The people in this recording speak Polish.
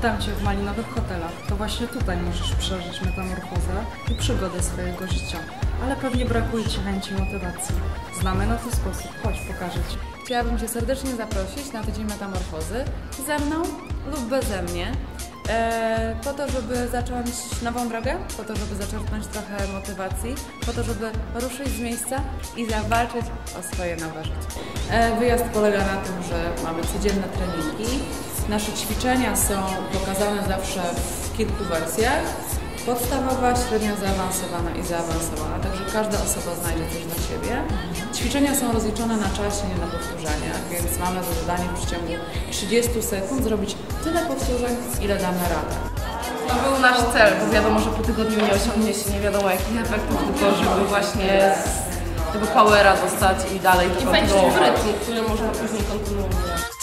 Witam Cię w malinowych hotelach. To właśnie tutaj możesz przeżyć metamorfozę i przygodę swojego życia. Ale pewnie brakuje Ci chęci i motywacji. Znamy na to sposób. Chodź, pokażę Ci. Chciałabym Cię serdecznie zaprosić na tydzień metamorfozy ze mną lub beze mnie. Po to, żeby zacząć nową drogę, po to, żeby zaczerpnąć trochę motywacji, po to, żeby ruszyć z miejsca i zawalczyć o swoje nowe życie. Wyjazd polega na tym, że mamy codzienne treningi. Nasze ćwiczenia są pokazane zawsze w kilku wersjach. Podstawowa, średnio zaawansowana i zaawansowana, także każda osoba znajdzie coś dla siebie. Ćwiczenia są rozliczone na czasie, nie na powtórzeniach, więc mamy za zadanie w przeciągu 30 sekund zrobić tyle powtórzeń, ile damy radę. To był nasz cel, bo wiadomo, że po tygodniu nie osiągnie się nie wiadomo jakich efektów, tylko żeby właśnie z tego powera dostać i dalej I wejść w rytm, który można później kontynuować.